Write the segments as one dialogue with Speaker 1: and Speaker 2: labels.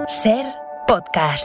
Speaker 1: SER Podcast.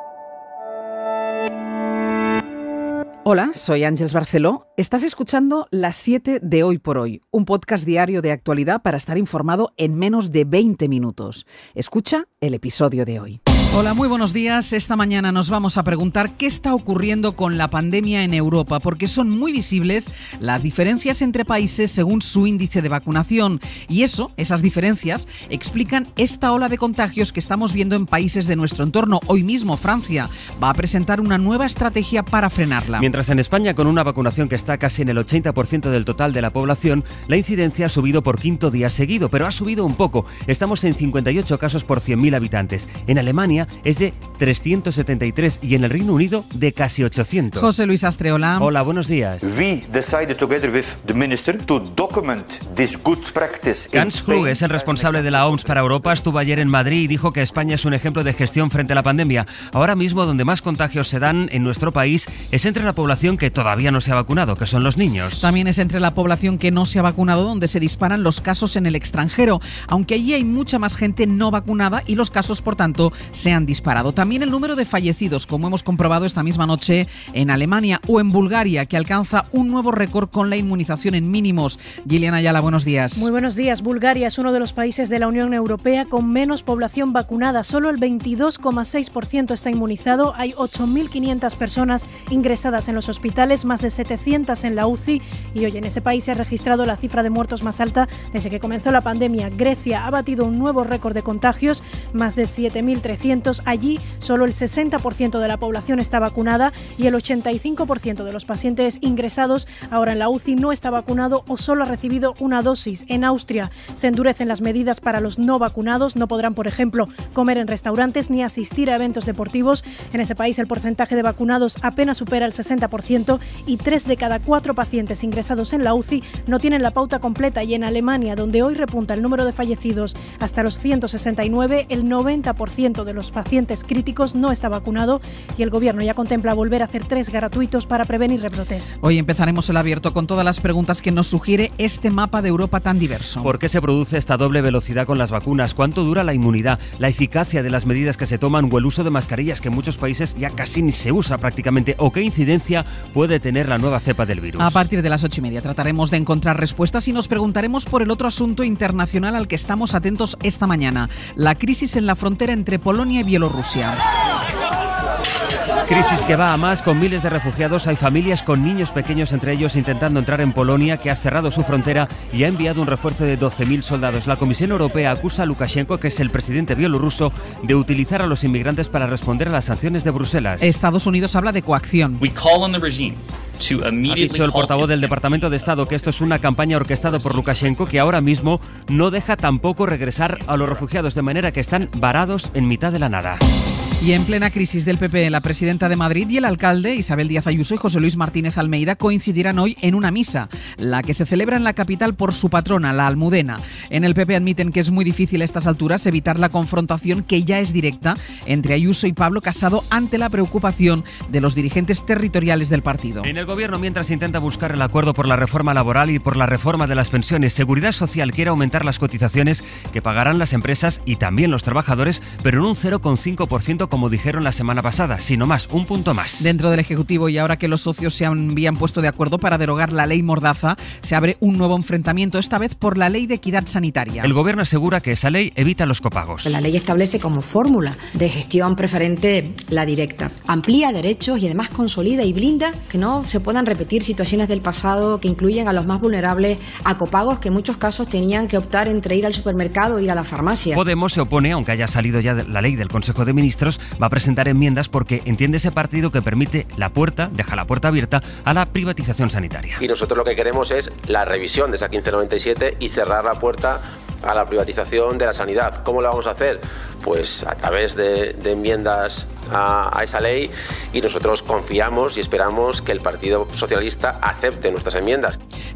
Speaker 2: Hola, soy Ángeles Barceló. Estás escuchando Las 7 de Hoy por Hoy, un podcast diario de actualidad para estar informado en menos de 20 minutos. Escucha el episodio de hoy. Hola, muy buenos días. Esta mañana nos vamos a preguntar qué está ocurriendo con la pandemia en Europa, porque son muy visibles las diferencias entre países según su índice de vacunación. Y esas diferencias, explican esta ola de contagios que estamos viendo en países de nuestro entorno. Hoy mismo Francia va a presentar una nueva estrategia para frenarla.
Speaker 3: Mientras en España, con una vacunación que está casi en el 80% del total de la población, la incidencia ha subido por quinto día seguido, pero ha subido un poco. Estamos en 58 casos por 100.000 habitantes. En Alemania es de 373 y en el Reino Unido de casi 800.
Speaker 2: José Luis Astreola.
Speaker 3: Hola, buenos días.
Speaker 4: We decided together with the minister to document this good practice.
Speaker 3: Hans Kluge es el responsable de la OMS para Europa. Estuvo ayer en Madrid y dijo que España es un ejemplo de gestión frente a la pandemia. Ahora mismo, donde más contagios se dan en nuestro país es entre la población que todavía no se ha vacunado, que son los niños.
Speaker 2: También es entre la población que no se ha vacunado donde se disparan los casos en el extranjero, aunque allí hay mucha más gente no vacunada y los casos, por tanto, se han disparado. También el número de fallecidos, como hemos comprobado esta misma noche en Alemania o en Bulgaria, que alcanza un nuevo récord con la inmunización en mínimos. Gillian Ayala, buenos días.
Speaker 5: Muy buenos días. Bulgaria es uno de los países de la Unión Europea con menos población vacunada. Solo el 22,6% está inmunizado. Hay 8.500 personas ingresadas en los hospitales, más de 700 en la UCI. Y hoy en ese país se ha registrado la cifra de muertos más alta desde que comenzó la pandemia. Grecia ha batido un nuevo récord de contagios, más de 7.300. Allí solo el 60% de la población está vacunada y el 85% de los pacientes ingresados ahora en la UCI no está vacunado o solo ha recibido una dosis. En Austria se endurecen las medidas para los no vacunados. No podrán, por ejemplo, comer en restaurantes ni asistir a eventos deportivos. En ese país el porcentaje de vacunados apenas supera el 60% y 3 de cada 4 pacientes ingresados en la UCI no tienen la pauta completa. Y en Alemania, donde hoy repunta el número de fallecidos hasta los 169, el 90% de los pacientes críticos no está vacunado y el gobierno ya contempla volver a hacer test gratuitos para prevenir rebrotes.
Speaker 2: Hoy empezaremos el abierto con todas las preguntas que nos sugiere este mapa de Europa tan diverso.
Speaker 3: ¿Por qué se produce esta doble velocidad con las vacunas? ¿Cuánto dura la inmunidad? ¿La eficacia de las medidas que se toman o el uso de mascarillas que en muchos países ya casi ni se usa prácticamente? ¿O qué incidencia puede tener la nueva cepa del virus?
Speaker 2: A partir de las 8:30 trataremos de encontrar respuestas y nos preguntaremos por el otro asunto internacional al que estamos atentos esta mañana: la crisis en la frontera entre Polonia y Bielorrusia.
Speaker 3: Crisis que va a más, con miles de refugiados. Hay familias con niños pequeños entre ellos intentando entrar en Polonia, que ha cerrado su frontera y ha enviado un refuerzo de 12.000 soldados. La Comisión Europea acusa a Lukashenko, que es el presidente bielorruso, de utilizar a los inmigrantes para responder a las sanciones de Bruselas.
Speaker 2: Estados Unidos habla de coacción.
Speaker 3: Ha dicho el portavoz del Departamento de Estado que esto es una campaña orquestada por Lukashenko, que ahora mismo no deja tampoco regresar a los refugiados, de manera que están varados en mitad de la nada.
Speaker 2: Y en plena crisis del PP, la presidenta de Madrid y el alcalde, Isabel Díaz Ayuso y José Luis Martínez Almeida, coincidirán hoy en una misa, la que se celebra en la capital por su patrona, la Almudena. En el PP admiten que es muy difícil a estas alturas evitar la confrontación, que ya es directa, entre Ayuso y Pablo Casado ante la preocupación de los dirigentes territoriales del partido.
Speaker 3: En el gobierno, mientras, intenta buscar el acuerdo por la reforma laboral y por la reforma de las pensiones. Seguridad Social quiere aumentar las cotizaciones que pagarán las empresas y también los trabajadores, pero en un 0,5%, como dijeron la semana pasada, sino más, un punto más.
Speaker 2: Dentro del Ejecutivo, y ahora que los socios se habían puesto de acuerdo para derogar la ley Mordaza, se abre un nuevo enfrentamiento, esta vez por la ley de equidad sanitaria.
Speaker 3: El gobierno asegura que esa ley evita los copagos.
Speaker 6: La ley establece como fórmula de gestión preferente la directa. Amplía derechos y además consolida y blinda que no se puedan repetir situaciones del pasado que incluyen a los más vulnerables a copagos que en muchos casos tenían que optar entre ir al supermercado o ir a la farmacia.
Speaker 3: Podemos se opone, aunque haya salido ya la ley del Consejo de Ministros, va a presentar enmiendas porque entiende ese partido que permite deja la puerta abierta a la privatización sanitaria.
Speaker 7: Y nosotros lo que queremos es la revisión de esa 1597 y cerrar la puerta a la privatización de la sanidad. ¿Cómo lo vamos a hacer? Pues a través de enmiendas a esa ley, y nosotros confiamos y esperamos que el Partido Socialista acepte nuestras enmiendas.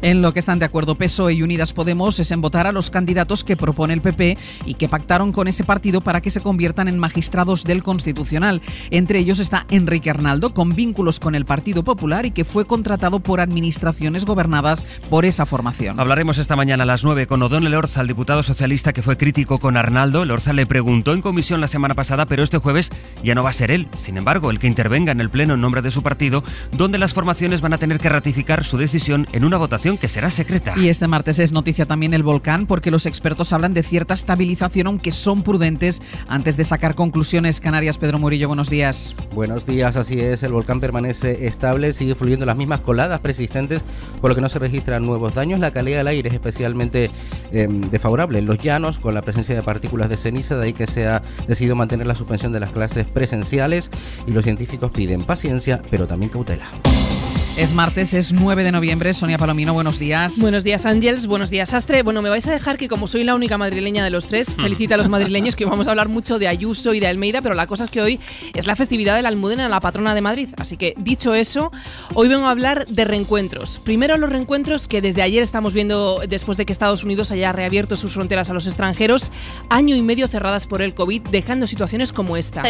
Speaker 2: En lo que están de acuerdo PSOE y Unidas Podemos es en votar a los candidatos que propone el PP y que pactaron con ese partido para que se conviertan en magistrados del Constitucional. Entre ellos está Enrique Arnaldo, con vínculos con el Partido Popular y que fue contratado por administraciones gobernadas por esa formación.
Speaker 3: Hablaremos esta mañana a las 9 con Odón Elorza, el diputado socialista que fue crítico con Arnaldo. Elorza le preguntó en comisión la semana pasada, pero este jueves ya no va a ser él, sin embargo, el que intervenga en el Pleno en nombre de su partido, donde las formaciones van a tener que ratificar su decisión en una votación que será secreta.
Speaker 2: Y este martes es noticia también el volcán, porque los expertos hablan de cierta estabilización, aunque son prudentes antes de sacar conclusiones. Canarias, Pedro Murillo, buenos días.
Speaker 1: Buenos días, así es, el volcán permanece estable, sigue fluyendo las mismas coladas persistentes, por lo que no se registran nuevos daños. La calidad del aire es especialmente desfavorable en los llanos, con la presencia de partículas de ceniza, de ahí que se ha decidido mantener la suspensión de las clases presenciales, y los científicos piden paciencia, pero también cautela.
Speaker 2: Es martes, es 9 de noviembre. Sonia Palomino, buenos días.
Speaker 8: Buenos días, Ángels. Buenos días, Astre. Bueno, me vais a dejar que, como soy la única madrileña de los tres, felicite a los madrileños, que vamos a hablar mucho de Ayuso y de Almeida, pero la cosa es que hoy es la festividad de la Almudena, la patrona de Madrid. Así que, dicho eso, hoy vengo a hablar de reencuentros. Primero, los reencuentros que desde ayer estamos viendo después de que Estados Unidos haya reabierto sus fronteras a los extranjeros, año y medio cerradas por el COVID, dejando situaciones como esta.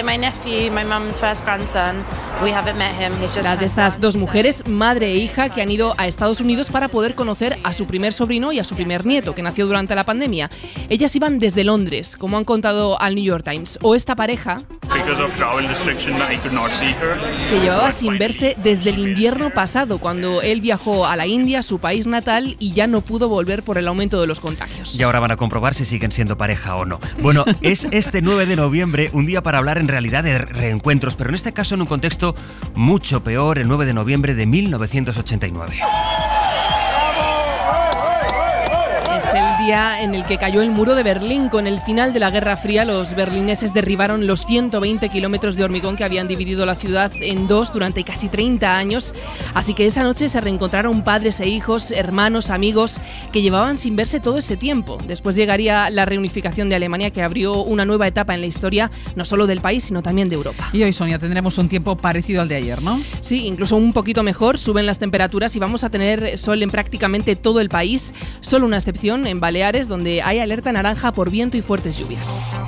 Speaker 8: La de estas dos mujeres, madre e hija, que han ido a Estados Unidos para poder conocer a su primer sobrino y a su primer nieto, que nació durante la pandemia. Ellas iban desde Londres, como han contado al New York Times. O esta pareja, que llevaba sin verse desde el invierno pasado, cuando él viajó a la India, su país natal, y ya no pudo volver por el aumento de los contagios.
Speaker 3: Y ahora van a comprobar si siguen siendo pareja o no. Bueno, es este 9 de noviembre un día para hablar en realidad de reencuentros, pero en este caso en un contexto mucho peor, el 9 de noviembre de 1989.
Speaker 8: Es el día en el que cayó el muro de Berlín. Con el final de la Guerra Fría, los berlineses derribaron los 120 kilómetros de hormigón que habían dividido la ciudad en dos durante casi 30 años. Así que esa noche se reencontraron padres e hijos, hermanos, amigos, que llevaban sin verse todo ese tiempo. Después llegaría la reunificación de Alemania, que abrió una nueva etapa en la historia, no solo del país, sino también de Europa.
Speaker 2: Y hoy, Sonia, tendremos un tiempo parecido al de ayer, ¿no?
Speaker 8: Sí, incluso un poquito mejor. Suben las temperaturas y vamos a tener sol en prácticamente todo el país. Solo una excepción en Baleares, donde hay alerta naranja por viento y fuertes lluvias.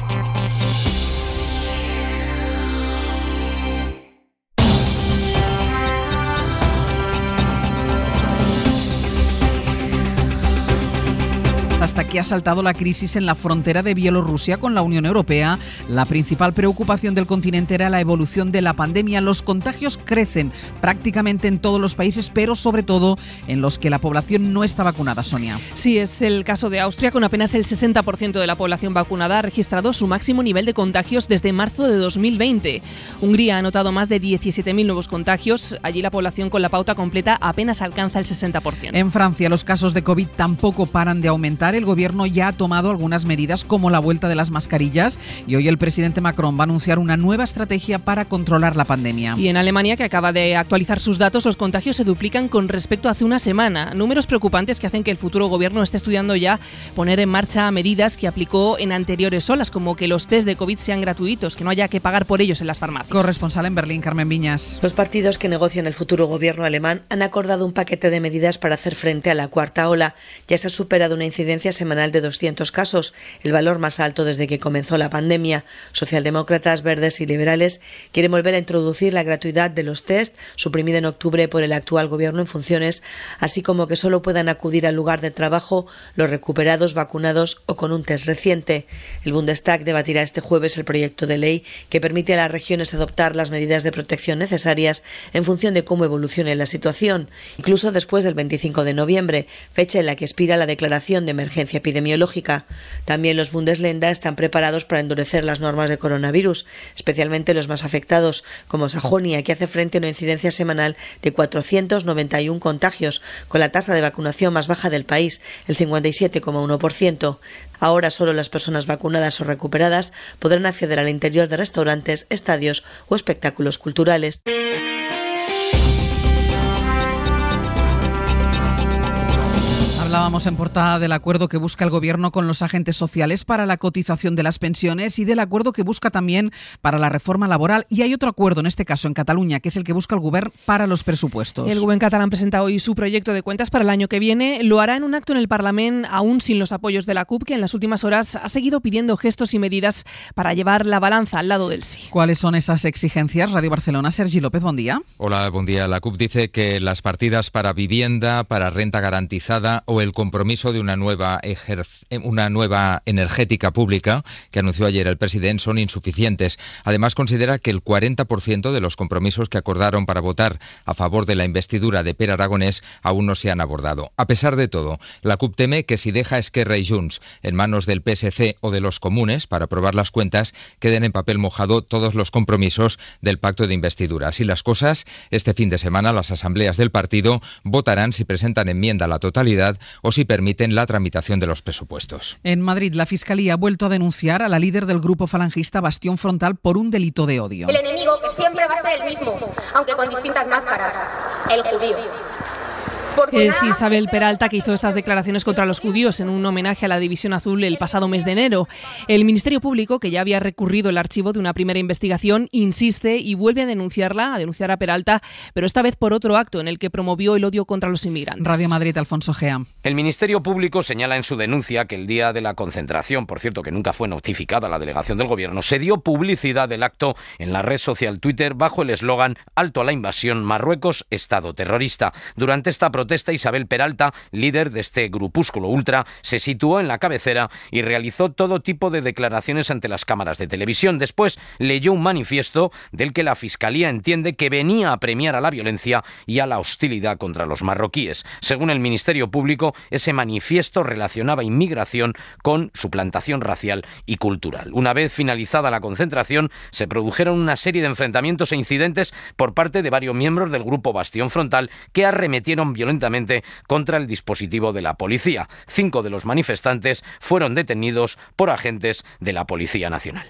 Speaker 2: Hasta que ha saltado la crisis en la frontera de Bielorrusia con la Unión Europea, la principal preocupación del continente era la evolución de la pandemia. Los contagios crecen prácticamente en todos los países, pero sobre todo en los que la población no está vacunada, Sonia.
Speaker 8: Sí, es el caso de Austria, con apenas el 60% de la población vacunada, ha registrado su máximo nivel de contagios desde marzo de 2020. Hungría ha anotado más de 17.000 nuevos contagios. Allí la población con la pauta completa apenas alcanza el 60%.
Speaker 2: En Francia, los casos de COVID tampoco paran de aumentar. El gobierno ya ha tomado algunas medidas, como la vuelta de las mascarillas, y hoy el presidente Macron va a anunciar una nueva estrategia para controlar la pandemia.
Speaker 8: Y en Alemania, que acaba de actualizar sus datos, los contagios se duplican con respecto a hace una semana. Números preocupantes que hacen que el futuro gobierno esté estudiando ya poner en marcha medidas que aplicó en anteriores olas, como que los test de COVID sean gratuitos, que no haya que pagar por ellos en las farmacias.
Speaker 2: Corresponsal en Berlín, Carmen Viñas.
Speaker 9: Los partidos que negocian el futuro gobierno alemán han acordado un paquete de medidas para hacer frente a la cuarta ola. Ya se ha superado una incidencia semanal de 200 casos, el valor más alto desde que comenzó la pandemia. Socialdemócratas, verdes y liberales quieren volver a introducir la gratuidad de los test, suprimida en octubre por el actual gobierno en funciones, así como que solo puedan acudir al lugar de trabajo los recuperados, vacunados o con un test reciente. El Bundestag debatirá este jueves el proyecto de ley que permite a las regiones adoptar las medidas de protección necesarias en función de cómo evolucione la situación, incluso después del 25 de noviembre, fecha en la que expira la declaración de emergencia epidemiológica. También los Bundesländer están preparados para endurecer las normas de coronavirus, especialmente los más afectados, como Sajonia, que hace frente a una incidencia semanal de 491 contagios, con la tasa de vacunación más baja del país, el 57,1%. Ahora solo las personas vacunadas o recuperadas podrán acceder al interior de restaurantes, estadios o espectáculos culturales.
Speaker 2: Hablábamos en portada del acuerdo que busca el Gobierno con los agentes sociales para la cotización de las pensiones y del acuerdo que busca también para la reforma laboral. Y hay otro acuerdo, en este caso en Cataluña, que es el que busca el Govern para los presupuestos.
Speaker 8: El Govern catalán presenta hoy su proyecto de cuentas para el año que viene. Lo hará en un acto en el Parlament, aún sin los apoyos de la CUP, que en las últimas horas ha seguido pidiendo gestos y medidas para llevar la balanza al lado del sí.
Speaker 2: ¿Cuáles son esas exigencias? Radio Barcelona, Sergi López, buen día.
Speaker 10: Hola, buen día. La CUP dice que las partidas para vivienda, para renta garantizada o el compromiso de una nueva energética pública que anunció ayer el presidente son insuficientes. Además, considera que el 40% de los compromisos que acordaron para votar a favor de la investidura de Pere Aragonès aún no se han abordado. A pesar de todo, la CUP teme que si deja Esquerra y Junts en manos del PSC o de los comunes para aprobar las cuentas, queden en papel mojado todos los compromisos del pacto de investidura. Así las cosas, este fin de semana las asambleas del partido votarán si presentan enmienda a la totalidad o si permiten la tramitación de los presupuestos.
Speaker 2: En Madrid, la Fiscalía ha vuelto a denunciar a la líder del grupo falangista Bastión Frontal por un delito de odio.
Speaker 11: El enemigo, que siempre va a ser el mismo, aunque con distintas máscaras, el judío.
Speaker 8: Es Isabel Peralta, que hizo estas declaraciones contra los judíos en un homenaje a la División Azul el pasado mes de enero. El Ministerio Público, que ya había recurrido el archivo de una primera investigación, insiste y vuelve a denunciar a Peralta, pero esta vez por otro acto en el que promovió el odio contra los inmigrantes.
Speaker 2: Radio Madrid, Alfonso Gea.
Speaker 12: El Ministerio Público señala en su denuncia que el día de la concentración, por cierto que nunca fue notificada la delegación del Gobierno, se dio publicidad del acto en la red social Twitter bajo el eslogan «Alto a la invasión, Marruecos, Estado terrorista». Durante esta protesta, Isabel Peralta, líder de este grupúsculo ultra, se situó en la cabecera y realizó todo tipo de declaraciones ante las cámaras de televisión. Después leyó un manifiesto del que la Fiscalía entiende que venía a premiar a la violencia y a la hostilidad contra los marroquíes. Según el Ministerio Público, ese manifiesto relacionaba inmigración con suplantación racial y cultural. Una vez finalizada la concentración, se produjeron una serie de enfrentamientos e incidentes por parte de varios miembros del grupo Bastión Frontal que arremetieron violentamente contra el dispositivo de la policía. 5 de los manifestantes fueron detenidos por agentes de la Policía Nacional.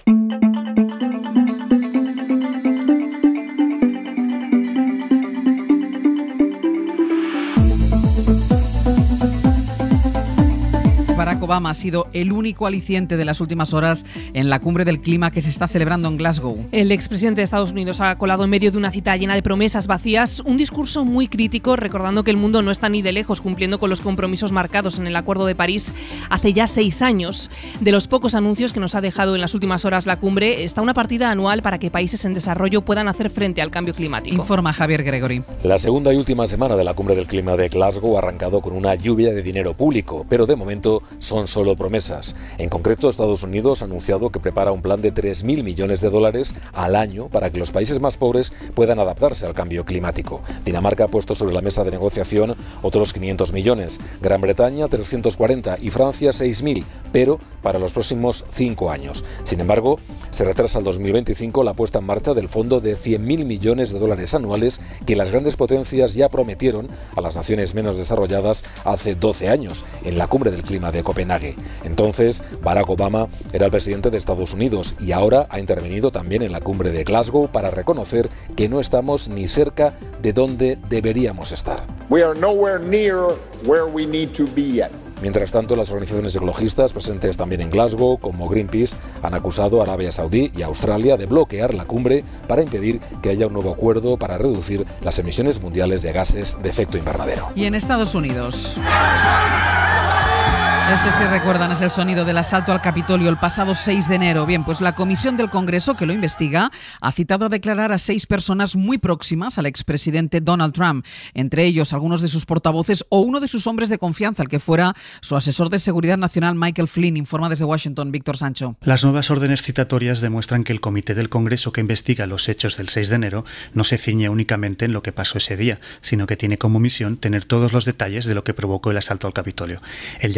Speaker 2: Barack Obama ha sido el único aliciente de las últimas horas en la cumbre del clima que se está celebrando en Glasgow.
Speaker 8: El expresidente de Estados Unidos ha colado en medio de una cita llena de promesas vacías un discurso muy crítico, recordando que el mundo no está ni de lejos cumpliendo con los compromisos marcados en el Acuerdo de París hace ya 6 años. De los pocos anuncios que nos ha dejado en las últimas horas la cumbre, está una partida anual para que países en desarrollo puedan hacer frente al cambio climático.
Speaker 2: Informa Javier Gregory.
Speaker 13: La segunda y última semana de la cumbre del clima de Glasgow ha arrancado con una lluvia de dinero público, pero de momento son solo promesas. En concreto, Estados Unidos ha anunciado que prepara un plan de 3.000 millones de dólares al año para que los países más pobres puedan adaptarse al cambio climático. Dinamarca ha puesto sobre la mesa de negociación otros 500 millones, Gran Bretaña 340 y Francia 6.000, pero para los próximos 5 años. Sin embargo, se retrasa al 2025 la puesta en marcha del fondo de 100.000 millones de dólares anuales que las grandes potencias ya prometieron a las naciones menos desarrolladas hace 12 años, en la cumbre del clima de Copenhague. Entonces, Barack Obama era el presidente de Estados Unidos y ahora ha intervenido también en la cumbre de Glasgow para reconocer que no estamos ni cerca de donde deberíamos estar.
Speaker 14: We are nowhere near where we need to be yet.
Speaker 13: Mientras tanto, las organizaciones ecologistas presentes también en Glasgow, como Greenpeace, han acusado a Arabia Saudí y a Australia de bloquear la cumbre para impedir que haya un nuevo acuerdo para reducir las emisiones mundiales de gases de efecto invernadero.
Speaker 2: Y en Estados Unidos... Este, si recuerdan, es el sonido del asalto al Capitolio el pasado 6 de enero. Bien, pues la Comisión del Congreso, que lo investiga, ha citado a declarar a 6 personas muy próximas al expresidente Donald Trump, entre ellos algunos de sus portavoces o uno de sus hombres de confianza, el que fuera su asesor de seguridad nacional Michael Flynn. Informa desde Washington, Víctor Sancho.
Speaker 15: Las nuevas órdenes citatorias demuestran que el Comité del Congreso que investiga los hechos del 6 de enero no se ciñe únicamente en lo que pasó ese día, sino que tiene como misión tener todos los detalles de lo que provocó el asalto al Capitolio. El llamado a declarar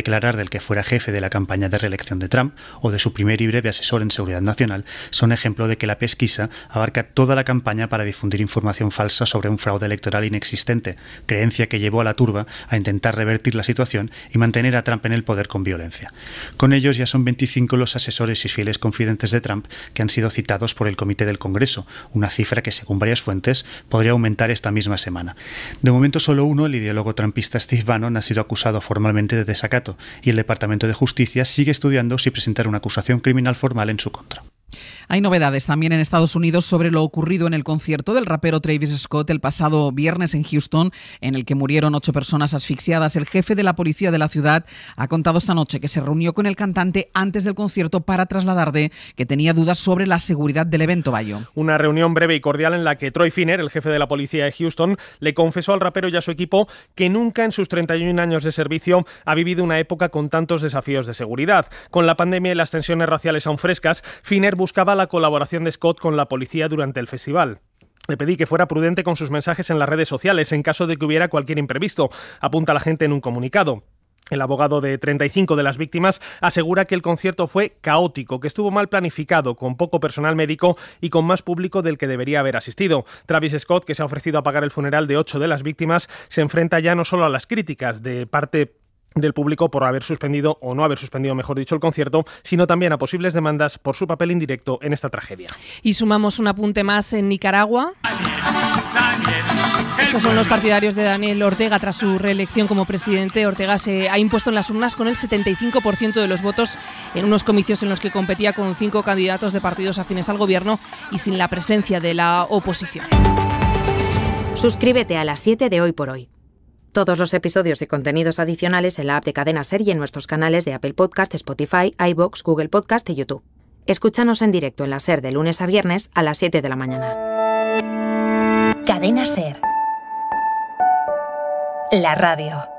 Speaker 15: declarar del que fuera jefe de la campaña de reelección de Trump o de su primer y breve asesor en seguridad nacional son ejemplo de que la pesquisa abarca toda la campaña para difundir información falsa sobre un fraude electoral inexistente, creencia que llevó a la turba a intentar revertir la situación y mantener a Trump en el poder con violencia. Con ellos ya son 25 los asesores y fieles confidentes de Trump que han sido citados por el Comité del Congreso, una cifra que, según varias fuentes, podría aumentar esta misma semana. De momento, solo uno, el ideólogo trumpista Steve Bannon, ha sido acusado formalmente de desacato y el Departamento de Justicia sigue estudiando si presentar una acusación criminal formal en su contra.
Speaker 2: Hay novedades también en Estados Unidos sobre lo ocurrido en el concierto del rapero Travis Scott el pasado viernes en Houston, en el que murieron 8 personas asfixiadas. El jefe de la policía de la ciudad ha contado esta noche que se reunió con el cantante antes del concierto para trasladarle que tenía dudas sobre la seguridad del evento. Bayo.
Speaker 16: Una reunión breve y cordial en la que Troy Finner, el jefe de la policía de Houston, le confesó al rapero y a su equipo que nunca en sus 31 años de servicio ha vivido una época con tantos desafíos de seguridad. Con la pandemia y las tensiones raciales aún frescas, Finner buscaba la colaboración de Scott con la policía durante el festival. Le pedí que fuera prudente con sus mensajes en las redes sociales en caso de que hubiera cualquier imprevisto, apunta la gente en un comunicado. El abogado de 35 de las víctimas asegura que el concierto fue caótico, que estuvo mal planificado, con poco personal médico y con más público del que debería haber asistido. Travis Scott, que se ha ofrecido a pagar el funeral de 8 de las víctimas, se enfrenta ya no solo a las críticas de parte del público por haber suspendido, o no haber suspendido, mejor dicho, el concierto, sino también a posibles demandas por su papel indirecto en esta tragedia.
Speaker 8: Y sumamos un apunte más en Nicaragua. Estos son los partidarios de Daniel Ortega. Tras su reelección como presidente, Ortega se ha impuesto en las urnas con el 75% de los votos en unos comicios en los que competía con 5 candidatos de partidos afines al gobierno y sin la presencia de la oposición.
Speaker 17: Suscríbete a las 7 de Hoy por Hoy. Todos los episodios y contenidos adicionales en la app de Cadena SER y en nuestros canales de Apple Podcast, Spotify, iVoox, Google Podcast y YouTube. Escúchanos en directo en la SER de lunes a viernes a las 7 de la mañana.
Speaker 18: Cadena SER. La radio.